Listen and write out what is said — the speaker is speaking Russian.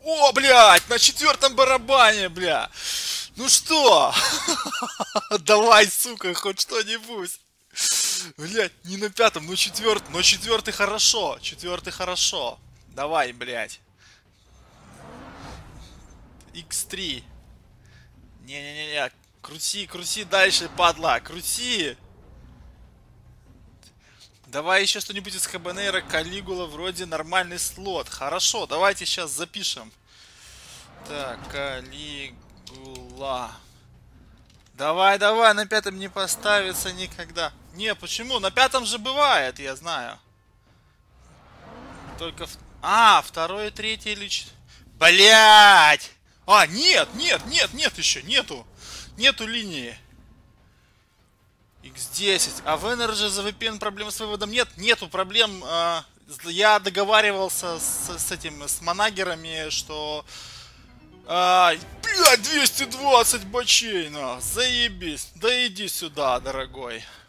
О, блядь, на четвертом барабане, бля. Ну что? Давай, сука, хоть что-нибудь. Блядь, не на пятом, но четвертый. Но четвертый хорошо. Четвертый хорошо. Давай, блядь. X3. Не-не-не-не. Крути, крути дальше, падла. Крути. Давай еще что-нибудь из Хабанейра, Калигула, вроде нормальный слот. Хорошо, давайте сейчас запишем. Так, Калигула. Давай, давай, на пятом не поставится никогда. Не, почему? На пятом же бывает, я знаю. Только... А, второй, третий или... Блять! А, нет, нет, нет, нет еще, нету. Нету линии. X10. А в Energy за VPN проблем с выводом нет? Нету проблем. Я договаривался с этим, с манагерами, что... блядь, 220 бачей, на, заебись. Да иди сюда, дорогой.